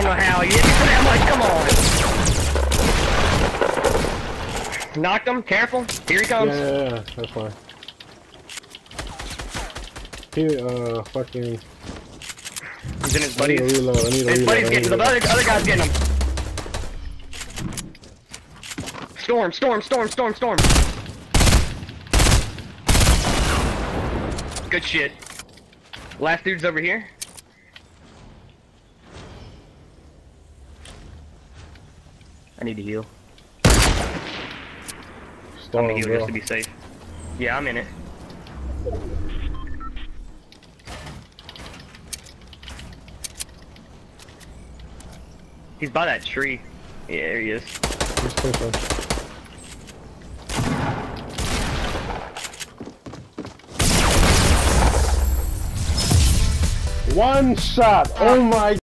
know how. You hit me for that much. Come on. Knocked him. Careful. Here he comes. Yeah, that's fine. He, fucking... He's in his buddies. I need to reload. His buddy's getting... The other guy's getting him. Storm. Good shit. Last dude's over here. I need to heal. Storm, I'm gonna heal bro. just to be safe. Yeah, I'm in it. He's by that tree. Yeah, there he is. He's pushing. One shot! Oh my